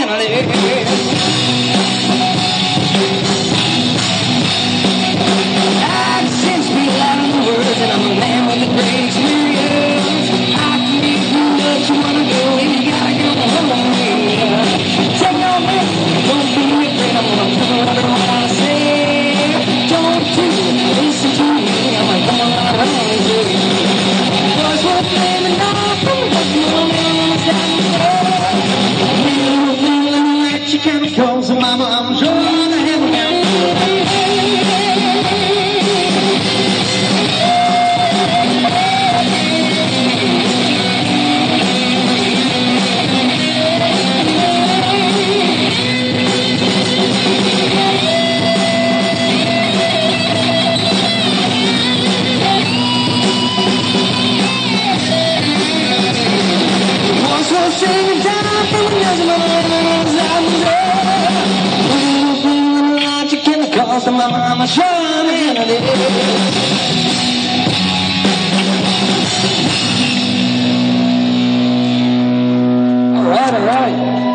man I live. I've since realized the words, and I'm a man with a great experience. I can give you what you wanna go, and you gotta go home. Take no risk, don't be afraid. I'm gonna put what I wanna say. Don't you listen to me, I'm a come on around here. Boys will blame it all from what you want me to say. Your chemicals, and mama, I'm sure I have a singing down from the chemicals, and my mama showing me in it. All right.